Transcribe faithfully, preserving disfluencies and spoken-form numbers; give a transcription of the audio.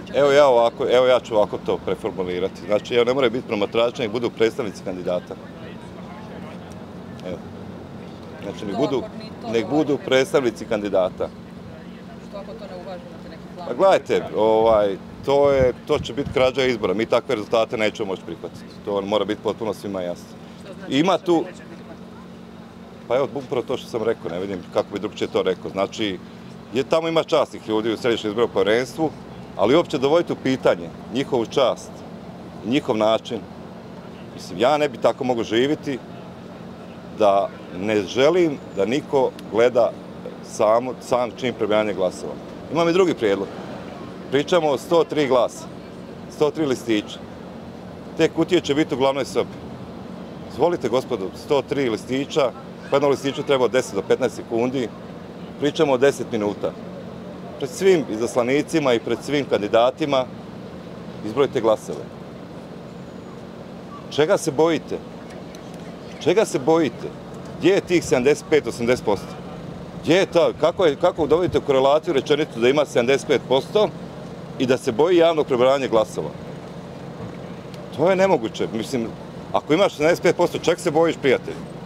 Evo ja ovako, evo ja ću ovako to preformulirati. Znači, evo ne moraju biti promatrači, nek budu predstavnici kandidata. Evo. Znači, nek budu, nek budu predstavnici kandidata. Što ako to ne uvaži, imate neki plan? Pa gledajte, ovaj, to, je, to će biti krađa izbora. Mi takve rezultate nećemo moći prihvatiti. To mora biti potpuno svima jasno. Što znači Ima što tu... neće biti plan? Pa evo, upravo to što sam rekao, ne vidim kako bi drugčije to rekao. Znači, je, tamo ima časnih ljudi u Središnjem izbornom povjerenstvu, ali uopće dovoditi u pitanje njihovu čast, njihov način. Mislim, ja ne bi tako mogu živjeti da ne želim da niko gleda sam, sam čin prebrojanja glasova. Imam i drugi prijedlog. Pričamo o sto tri glasa, sto tri listića. Te kutije će biti u glavnoj sobi. Izvolite, gospodo, sto tri listića, po jednom listiću treba od deset do petnaest sekundi, pričamo o deset minuta. Pred svim izaslanicima i pred svim kandidatima izbrojite glasove. Čega se bojite? Čega se bojite? Gdje je tih sedamdeset pet do osamdeset posto? Gdje je to? Kako, je, kako dovodite u korelaciju rečenicu da ima sedamdeset pet posto i da se boji javnog prebrojanja glasova? To je nemoguće. Mislim, ako imaš sedamdeset pet posto, čeg se bojiš, prijatelj?